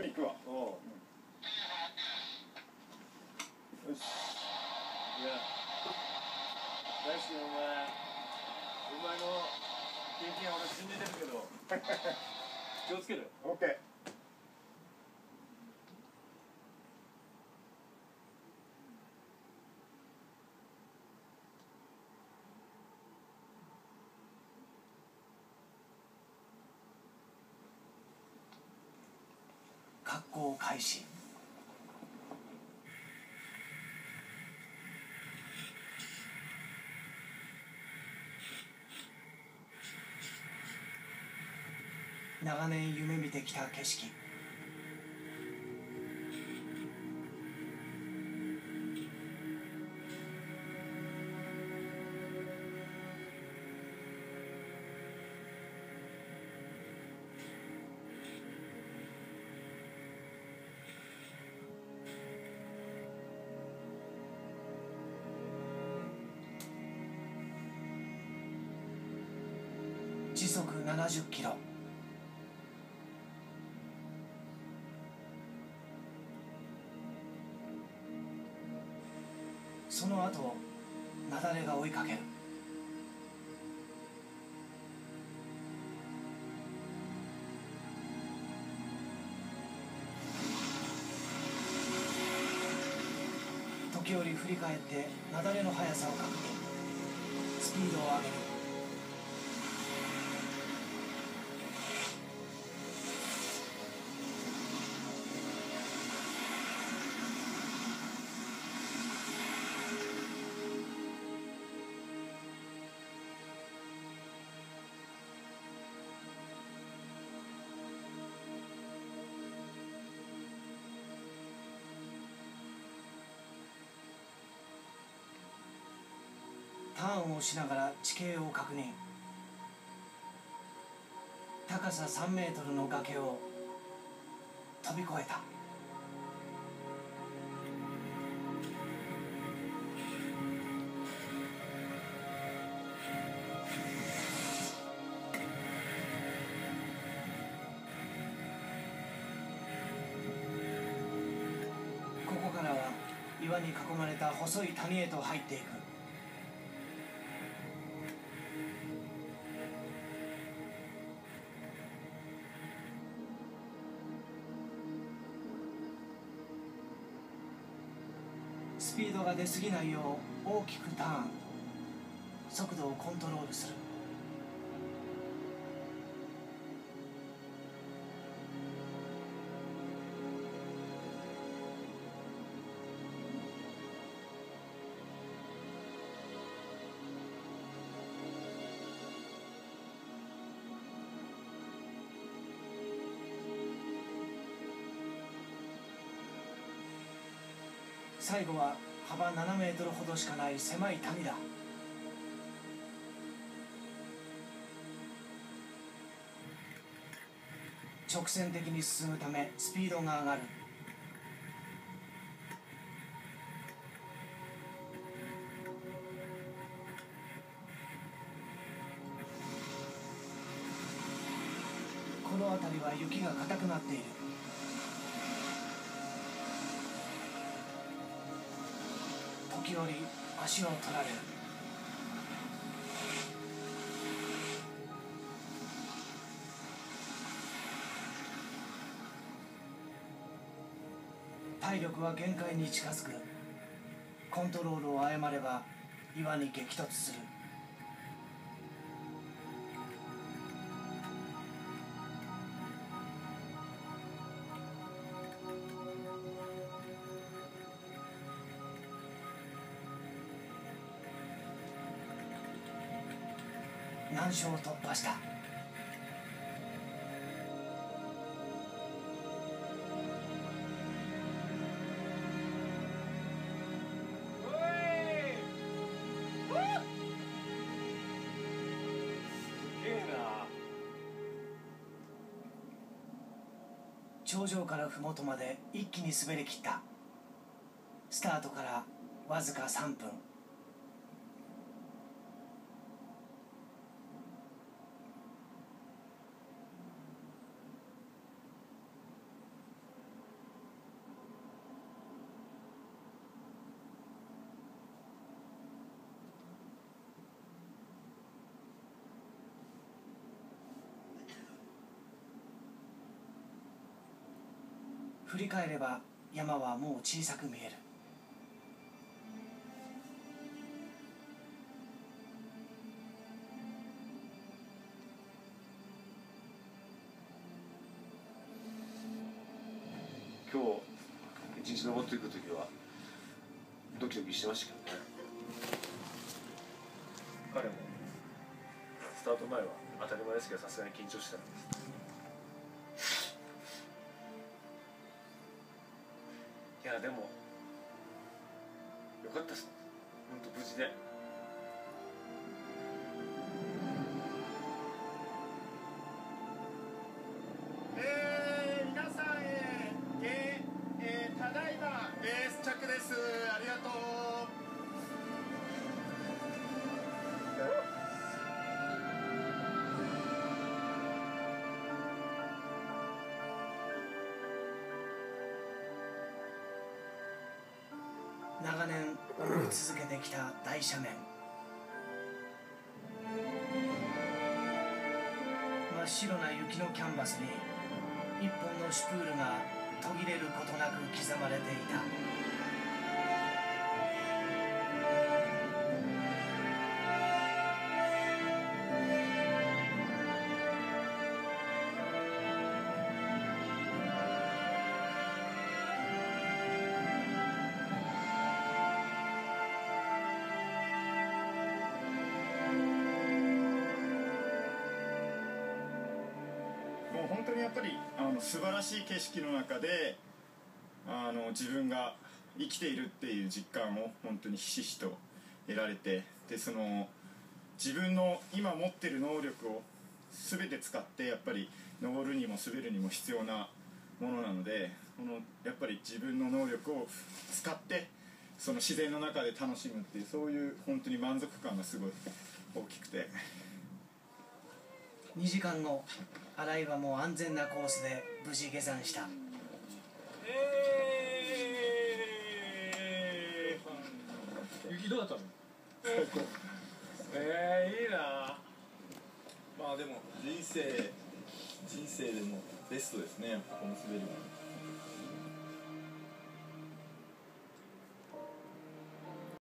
行くわ。 おう、よし。いや、大輔お前の経験は俺信じてるけど気をつける。 オッケー。 滑降開始。長年夢見てきた景色。時速70キロ。その後、雪崩が追いかける。時折振り返って雪崩の速さを確認。スピードを上げる。ターンをしながら地形を確認。高さ3メートルの崖を飛び越えた。ここからは岩に囲まれた細い谷へと入っていく。スピードが出過ぎないよう大きくターン。速度をコントロールする。最後は幅7メートルほどしかない狭い谷だ。直線的に進むためスピードが上がる。この辺りは雪が硬くなっている。時折足を取られる。体力は限界に近づく。コントロールを誤れば岩に激突する。難所を突破した。頂上から麓まで一気に滑り切った。スタートからわずか3分。 振り返れば山はもう小さく見える。 今日一日登っていく時はドキドキしてましたけどね。彼もスタート前は当たり前ですけど、さすがに緊張してたんです。いやでもよかったです、本当無事で。 皆さんただいまレース着です。ありがとう。 長年思い続けてきた大斜面。真っ白な雪のキャンバスに一本のシュプールが途切れることなく刻まれていた。 もう本当にやっぱり素晴らしい景色の中で自分が生きているっていう実感を本当にひしひしと得られて、でその自分の今持ってる能力を全て使ってやっぱり登るにも滑るにも必要なものなので、やっぱり自分の能力を使ってその自然の中で楽しむっていう、そういう本当に満足感がすごい大きくて。 2時間後、新井はもう安全なコースで無事下山した。 雪どうだったの？ いいな。 まあでも人生でもベストですね、この滑りは。